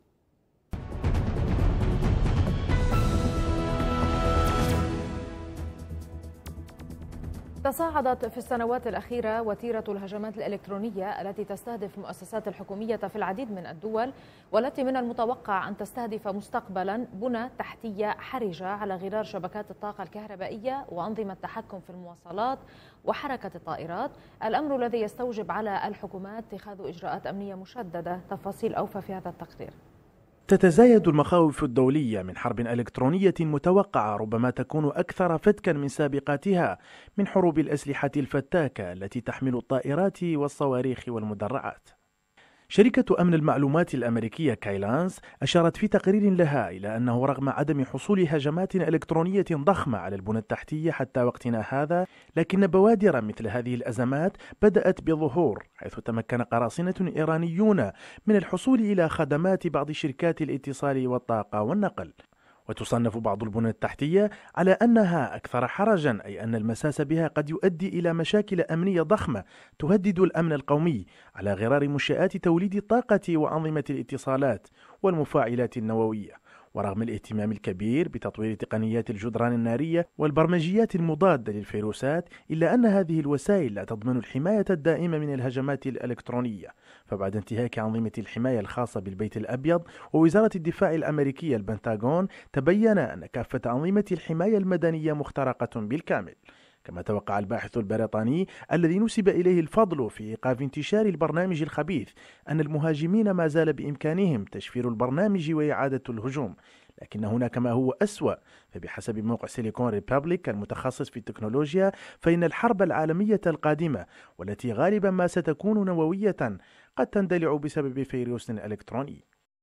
تصاعدت في السنوات الأخيرة وتيرة الهجمات الإلكترونية التي تستهدف المؤسسات الحكومية في العديد من الدول، والتي من المتوقع أن تستهدف مستقبلا بنى تحتية حرجة على غرار شبكات الطاقة الكهربائية وأنظمة التحكم في المواصلات وحركة الطائرات، الأمر الذي يستوجب على الحكومات اتخاذ إجراءات أمنية مشددة. تفاصيل أوفى في هذا التقرير. تتزايد المخاوف الدولية من حرب إلكترونية متوقعة ربما تكون أكثر فتكا من سابقاتها من حروب الأسلحة الفتاكة التي تحمل الطائرات والصواريخ والمدرعات. شركة أمن المعلومات الأمريكية كايلانس أشارت في تقرير لها إلى أنه رغم عدم حصول هجمات إلكترونية ضخمة على البنى التحتية حتى وقتنا هذا، لكن بوادر مثل هذه الأزمات بدأت بالظهور، حيث تمكن قراصنة إيرانيون من الحصول إلى خدمات بعض شركات الاتصال والطاقة والنقل. وتصنف بعض البنى التحتية على أنها أكثر حرجا، أي أن المساس بها قد يؤدي إلى مشاكل أمنية ضخمة تهدد الأمن القومي على غرار منشآت توليد الطاقة وأنظمة الاتصالات والمفاعلات النووية. ورغم الاهتمام الكبير بتطوير تقنيات الجدران النارية والبرمجيات المضادة للفيروسات، إلا أن هذه الوسائل لا تضمن الحماية الدائمة من الهجمات الإلكترونية. فبعد انتهاك أنظمة الحماية الخاصة بالبيت الأبيض ووزارة الدفاع الأمريكية البنتاغون، تبين أن كافة أنظمة الحماية المدنية مخترقة بالكامل. كما توقع الباحث البريطاني الذي نسب إليه الفضل في إيقاف انتشار البرنامج الخبيث أن المهاجمين ما زال بإمكانهم تشفير البرنامج وإعادة الهجوم، لكن هناك ما هو أسوأ. فبحسب موقع سيليكون ريبابليك المتخصص في التكنولوجيا، فإن الحرب العالمية القادمة والتي غالبا ما ستكون نووية قد تندلع بسبب فيروس إلكتروني.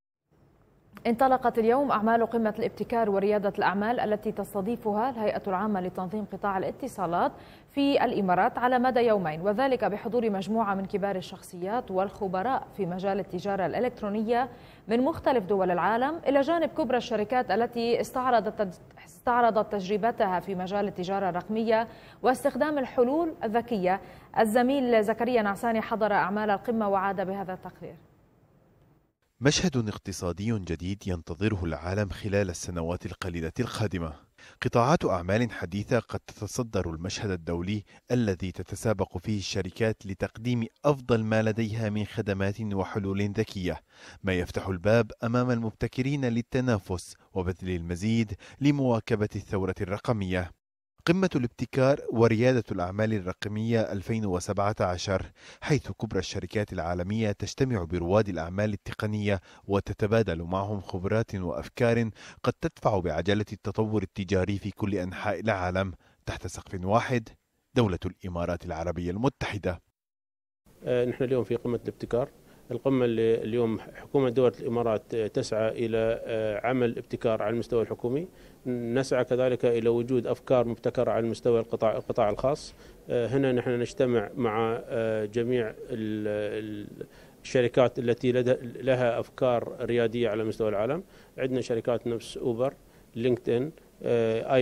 انطلقت اليوم أعمال قمة الابتكار وريادة الأعمال التي تستضيفها الهيئة العامة لتنظيم قطاع الاتصالات في الإمارات على مدى يومين، وذلك بحضور مجموعة من كبار الشخصيات والخبراء في مجال التجارة الإلكترونية من مختلف دول العالم، إلى جانب كبرى الشركات التي استعرضت تجربتها في مجال التجارة الرقمية واستخدام الحلول الذكية. الزميل زكريا نعساني حضر أعمال القمة وعاد بهذا التقرير. مشهد اقتصادي جديد ينتظره العالم خلال السنوات القليلة القادمة. قطاعات أعمال حديثة قد تتصدر المشهد الدولي الذي تتسابق فيه الشركات لتقديم أفضل ما لديها من خدمات وحلول ذكية، ما يفتح الباب أمام المبتكرين للتنافس وبذل المزيد لمواكبة الثورة الرقمية. قمة الابتكار وريادة الأعمال الرقمية 2017، حيث كبرى الشركات العالمية تجتمع برواد الأعمال التقنية وتتبادل معهم خبرات وأفكار قد تدفع بعجلة التطور التجاري في كل أنحاء العالم تحت سقف واحد، دولة الإمارات العربية المتحدة. نحن اليوم في قمة الابتكار، القمة اللي اليوم حكومة دولة الإمارات تسعى إلى عمل ابتكار على المستوى الحكومي، نسعى كذلك إلى وجود أفكار مبتكرة على المستوى القطاع الخاص. هنا نحن نجتمع مع جميع الشركات التي لها أفكار ريادية على مستوى العالم. عندنا شركات نفس أوبر، لينكدين،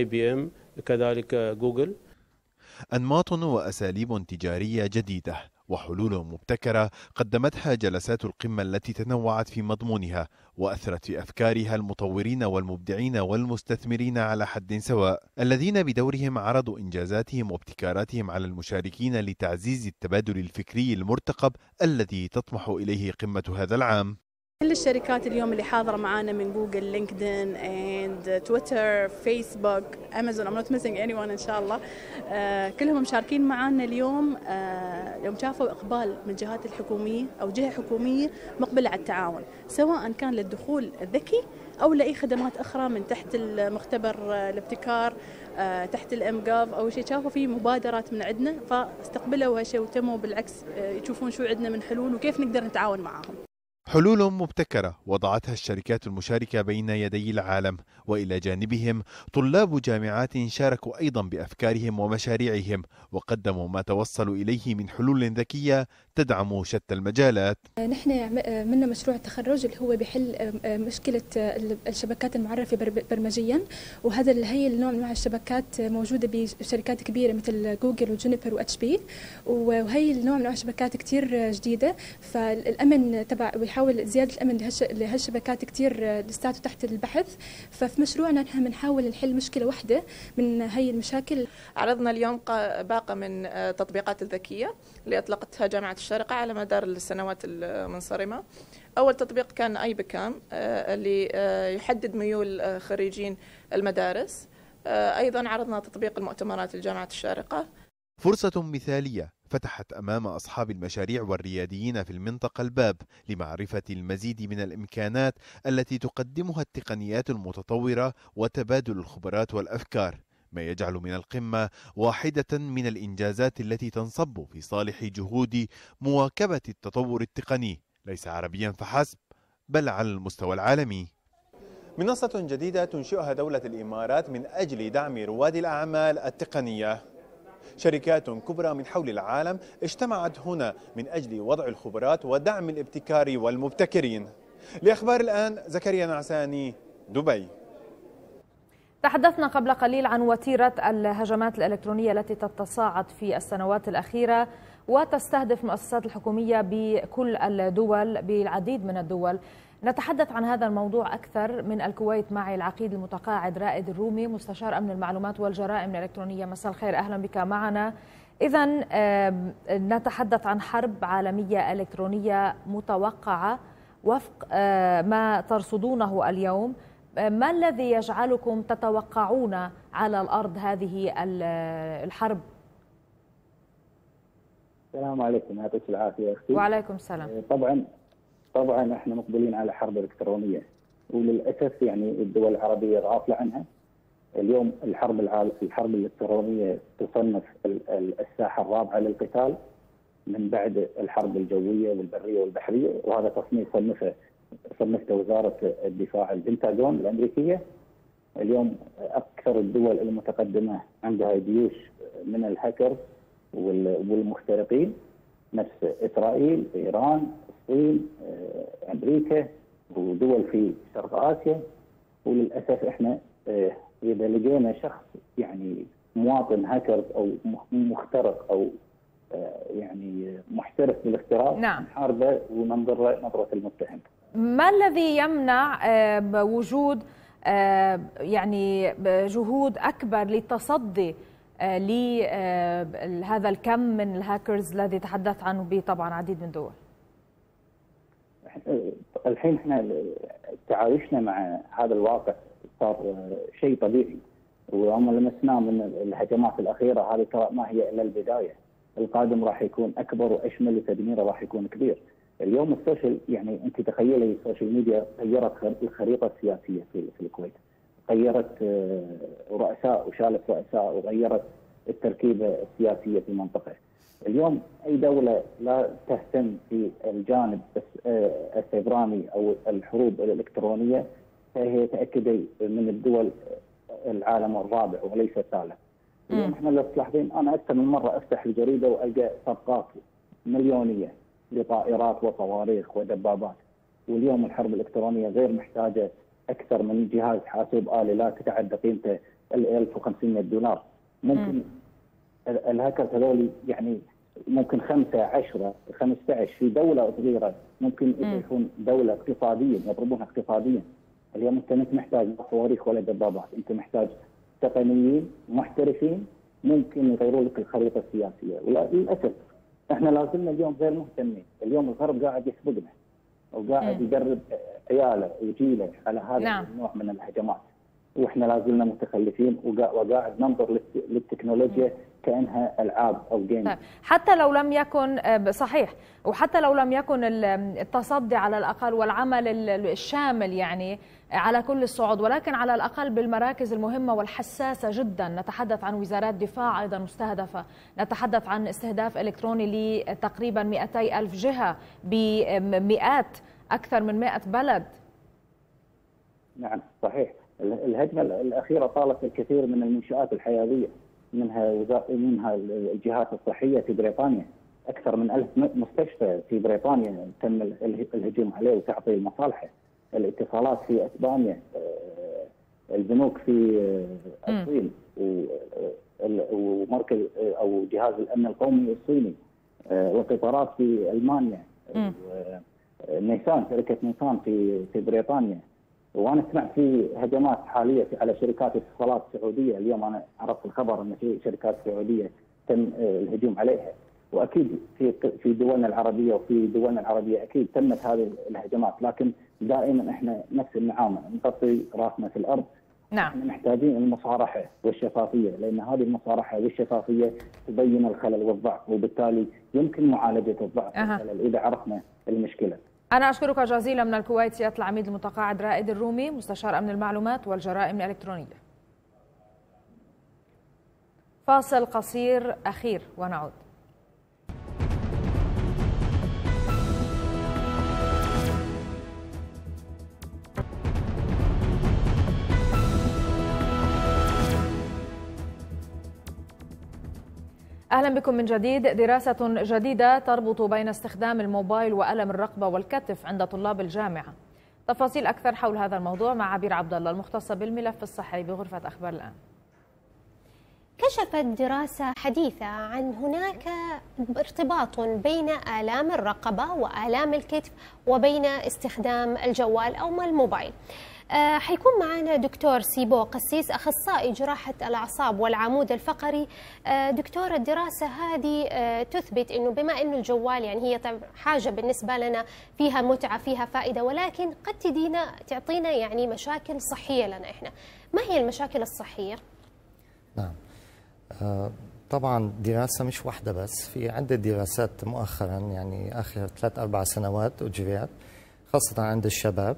IBM، كذلك جوجل. أنماط وأساليب تجارية جديدة وحلول مبتكرة قدمتها جلسات القمة التي تنوعت في مضمونها وأثرت في أفكارها المطورين والمبدعين والمستثمرين على حد سواء، الذين بدورهم عرضوا إنجازاتهم وابتكاراتهم على المشاركين لتعزيز التبادل الفكري المرتقب الذي تطمح إليه قمة هذا العام. كل الشركات اليوم اللي حاضرة معانا من جوجل، لينكدين، and تويتر، فيسبوك، امازون، I'm not missing anyone إن شاء الله، كلهم مشاركين معانا اليوم. يوم شافوا إقبال من الجهات الحكومية أو جهة حكومية مقبلة على التعاون، سواء كان للدخول الذكي أو لأي خدمات أخرى من تحت المختبر الابتكار، تحت الMGov أو شيء، شافوا في مبادرات من عندنا فاستقبلوا هالشيء وتموا بالعكس يشوفون شو عندنا من حلول وكيف نقدر نتعاون معاهم. حلول مبتكرة وضعتها الشركات المشاركة بين يدي العالم، وإلى جانبهم طلاب جامعات شاركوا أيضا بأفكارهم ومشاريعهم وقدموا ما توصلوا إليه من حلول ذكية تدعم شتى المجالات. نحن عملنا مشروع التخرج اللي هو بيحل مشكلة الشبكات المعرفة برمجيا، هي النوع من الشبكات موجودة بشركات كبيرة مثل جوجل وجونيبر وHP، وهي النوع من الشبكات كتير جديدة، فالأمن تبع ويحاول زيادة الأمن لهالشبكات كتير لساته تحت البحث. ففي مشروعنا نحن بنحاول نحل مشكلة واحدة من هي المشاكل. عرضنا اليوم باقة من التطبيقات الذكية اللي أطلقتها جامعة الشارقة على مدار السنوات المنصرمة. أول تطبيق كان iBecam اللي يحدد ميول خريجين المدارس. أيضا عرضنا تطبيق المؤتمرات لجامعة الشارقة. فرصة مثالية فتحت أمام أصحاب المشاريع والرياديين في المنطقة الباب لمعرفة المزيد من الإمكانات التي تقدمها التقنيات المتطورة وتبادل الخبرات والأفكار، ما يجعل من القمة واحدة من الإنجازات التي تنصب في صالح جهود مواكبة التطور التقني ليس عربيا فحسب بل على المستوى العالمي. منصة جديدة تنشئها دولة الإمارات من أجل دعم رواد الأعمال التقنية. شركات كبرى من حول العالم اجتمعت هنا من أجل وضع الخبرات ودعم الابتكار والمبتكرين. لأخبار الآن زكريا نعساني، دبي. تحدثنا قبل قليل عن وتيرة الهجمات الإلكترونية التي تتصاعد في السنوات الأخيرة وتستهدف المؤسسات الحكومية بكل الدول، بالعديد من الدول. نتحدث عن هذا الموضوع أكثر من الكويت معي العقيد المتقاعد رائد الرومي، مستشار أمن المعلومات والجرائم الإلكترونية. مساء الخير، أهلا بك معنا. إذن نتحدث عن حرب عالمية إلكترونية متوقعة وفق ما ترصدونه اليوم. ما الذي يجعلكم تتوقعون على الأرض هذه الحرب؟ السلام عليكم، يعطيك العافية أختي. وعليكم السلام. طبعا احنا مقبلين على حرب إلكترونية، وللأسف يعني الدول العربية غافلة عنها. اليوم الحرب الإلكترونية تصنف الساحة الرابعة للقتال من بعد الحرب الجوية والبرية والبحرية، وهذا تصنيف صنفته وزارة الدفاع البنتاغون الأمريكية. اليوم أكثر الدول المتقدمة عندها جيوش من الهاكرز والمخترقين، نفس إسرائيل، إيران، الصين، أمريكا ودول في شرق آسيا. وللأسف إحنا إذا لقينا شخص يعني مواطن هاكرز أو مخترق أو يعني محترف بالاختراق، نعم، نحاربه وننظر نظرة المتهم. ما الذي يمنع وجود يعني جهود أكبر للتصدي لهذا الكم من الهاكرز الذي تحدث عنه طبعا عديد من الدول؟ الحين احنا تعايشنا مع هذا الواقع صار شيء طبيعي، وهم لمسناه من الهجمات الأخيرة هذه ترى ما هي إلا البداية. القادم راح يكون أكبر وأشمل وتدميره راح يكون كبير. اليوم السوشيال يعني أنت تخيلي السوشيال ميديا غيرت الخريطة السياسية في الكويت، غيرت رؤساء وشالت رؤساء وغيرت التركيبة السياسية في المنطقة. اليوم أي دولة لا تهتم في الجانب السيبراني أو الحروب الإلكترونية فهي تأكدي من الدول العالم الرابع وليس الثالث. اليوم احنا لو تلاحظين أنا أكثر من مرة أفتح الجريدة وألقى صفقات مليونية لطائرات وصواريخ ودبابات. واليوم الحرب الإلكترونية غير محتاجة أكثر من جهاز حاسوب آلي لا تتعدى قيمته $1500. ممكن الهاكرز هذول يعني ممكن 5 10 15 في دوله صغيره ممكن يكون دوله اقتصاديا يضربونها اقتصاديا. اليوم انت مش محتاج صواريخ ولا دبابات، انت محتاج تقنيين محترفين ممكن يغيروا لك الخريطه السياسيه. وللاسف احنا لازلنا اليوم غير مهتمين، اليوم الغرب قاعد يسبقنا وقاعد يدرب عياله وجيله على هذا النوع من الهجمات، واحنا لازلنا متخلفين وقاعد ننظر للتكنولوجيا كانها العاب او جيم. طيب حتى لو لم يكن صحيح، وحتى لو لم يكن التصدي على الاقل والعمل الشامل يعني على كل الصعود، ولكن على الاقل بالمراكز المهمه والحساسه جدا. نتحدث عن وزارات دفاع ايضا مستهدفه، نتحدث عن استهداف الكتروني لتقريبا 200,000 جهه بمئات اكثر من 100 بلد. نعم صحيح. الهجمه الاخيره طالت الكثير من المنشآت الحيويه، منها الجهات الصحيه في بريطانيا. اكثر من 1000 مستشفى في بريطانيا تم الهجوم عليه وتعطيل مصالحه. الاتصالات في اسبانيا، البنوك في الصين، ومركز او جهاز الامن القومي الصيني، والقطارات في المانيا، نيسان، شركه نيسان في بريطانيا. وانا سمعت في هجمات حاليه على شركات اتصالات سعوديه. اليوم انا عرفت الخبر ان في شركات سعوديه تم الهجوم عليها، واكيد في دولنا العربيه وفي دولنا العربيه اكيد تمت هذه الهجمات، لكن دائما احنا نفس النعامه نغطي راسنا في الارض. نعم. احنا محتاجين المصارحه والشفافيه، لان هذه المصارحه والشفافيه تبين الخلل والضعف، وبالتالي يمكن معالجه الضعف والخلل اذا عرفنا المشكله. أنا أشكرك جزيلا من الكويت سيادة العميد المتقاعد رائد الرومي، مستشار أمن المعلومات والجرائم الإلكترونية. فاصل قصير أخير ونعود. أهلا بكم من جديد. دراسة جديدة تربط بين استخدام الموبايل وألم الرقبة والكتف عند طلاب الجامعة. تفاصيل أكثر حول هذا الموضوع مع عبير عبد الله المختصة بالملف الصحي بغرفة أخبار الآن. كشفت دراسة حديثة عن هناك ارتباط بين آلام الرقبة وآلام الكتف وبين استخدام الجوال أو الموبايل. حيكون معنا دكتور سيبو قسيس أخصائي جراحة الأعصاب والعمود الفقري. دكتور، الدراسة هذه تثبت أنه بما أنه الجوال يعني هي حاجة بالنسبة لنا فيها متعة فيها فائدة، ولكن قد تعطينا يعني مشاكل صحية لنا إحنا. ما هي المشاكل الصحية؟ نعم، طبعا دراسة مش واحدة بس، في عدة دراسات مؤخرا يعني آخر 3-4 سنوات أجريت خاصة عند الشباب.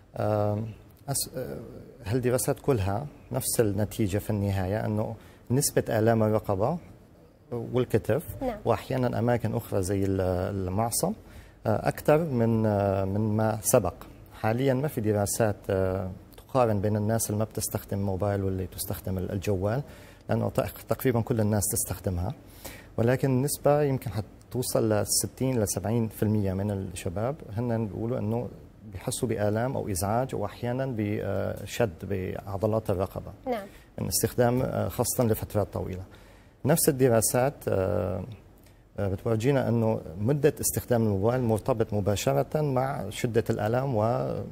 هالدراسات كلها نفس النتيجة في النهاية، أنه نسبة آلام الرقبة والكتف وأحيانا أماكن أخرى زي المعصم أكثر من ما سبق. حاليا ما في دراسات تقارن بين الناس اللي ما بتستخدم موبايل واللي تستخدم الجوال، لأنه تقريبا كل الناس تستخدمها، ولكن النسبة يمكن حتوصل ل 60 ل 70% من الشباب هن بيقولوا أنه بيحسوا بآلام أو إزعاج وأحيانا بشد بعضلات الرقبة من استخدام خاصة لفترات طويلة. نفس الدراسات بتورجينا أنه مدة استخدام الموبايل مرتبط مباشرة مع شدة الآلام وهي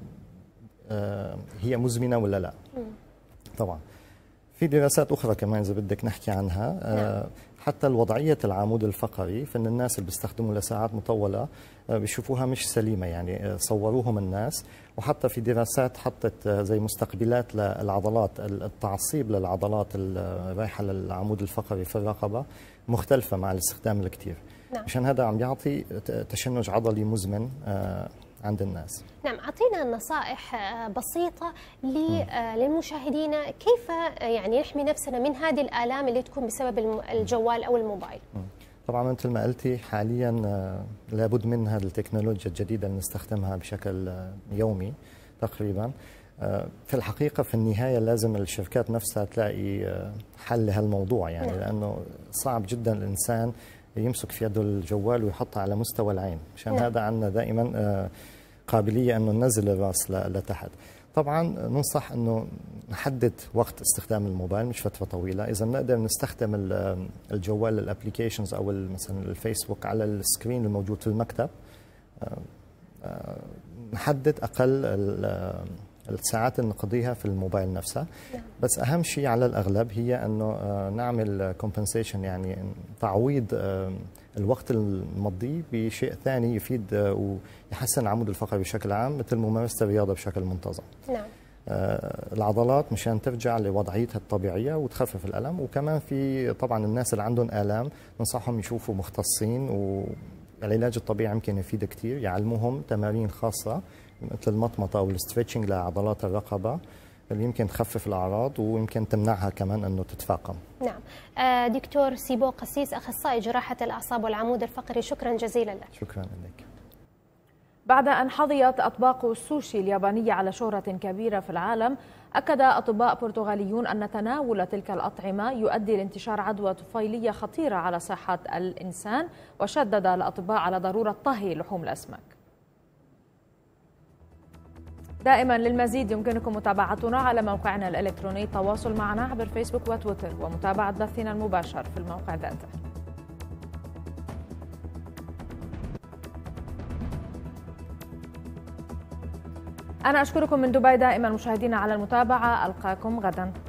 مزمنة ولا لا. طبعا في دراسات أخرى كمان إذا بدك نحكي عنها. حتى الوضعية العمود الفقري، فإن الناس اللي بيستخدموا لساعات مطولة بيشوفوها مش سليمة، يعني صوروهم الناس، وحتى في دراسات حطت زي مستقبلات للعضلات، التعصيب للعضلات الرايحة للعمود الفقري في الرقبة مختلفة مع الاستخدام الكتير. عشان هذا عم يعطي تشنج عضلي مزمن عند الناس. نعم، أعطينا نصائح بسيطة للمشاهدين كيف يعني نحمي نفسنا من هذه الآلام اللي تكون بسبب الجوال أو الموبايل. طبعا مثل ما قلتي حاليا لابد من هذه التكنولوجيا الجديدة اللي نستخدمها بشكل يومي تقريبا. في الحقيقة في النهاية لازم الشركات نفسها تلاقي حل لهالموضوع، يعني لأنه صعب جدا الإنسان يمسك في يده الجوال ويحطه على مستوى العين. عشان هذا عندنا دائما قابلية أنه ننزل الرأس لتحت. طبعا ننصح أنه نحدد وقت استخدام الموبايل مش فترة طويلة. إذا بنقدر نستخدم الجوال الابليكيشنز أو مثلا الفيسبوك على السكرين الموجود في المكتب، نحدد أقل الساعات اللي نقضيها في الموبايل نفسها. بس أهم شيء على الأغلب هي أنه نعمل كومبنسيشن، يعني تعويض الوقت المضي بشيء ثاني يفيد ويحسن العمود الفقري بشكل عام، مثل ممارسة الرياضة بشكل منتظم. نعم. العضلات مشان ترجع لوضعيتها الطبيعية وتخفف الألم. وكمان في طبعا الناس اللي عندهم آلام ننصحهم يشوفوا مختصين، والعلاج الطبيعي يمكن يفيد كثير، يعلموهم تمارين خاصة مثل المطمطة أو الستريتشنج لعضلات الرقبة اللي يمكن تخفف الأعراض ويمكن تمنعها كمان أنه تتفاقم. نعم. دكتور سيبو قسيس، أخصائي جراحة الأعصاب والعمود الفقري، شكرا جزيلا لك. شكرا لك. بعد أن حظيت أطباق السوشي اليابانية على شهرة كبيرة في العالم، أكد أطباء برتغاليون أن تناول تلك الأطعمة يؤدي لانتشار عدوى طفيلية خطيرة على صحة الإنسان، وشدد الأطباء على ضرورة طهي لحوم الأسماك. دائما للمزيد يمكنكم متابعتنا على موقعنا الإلكتروني، التواصل معنا عبر فيسبوك وتويتر، ومتابعة بثنا المباشر في الموقع ذاته. أنا أشكركم من دبي دائما مشاهدينا على المتابعة، ألقاكم غدا.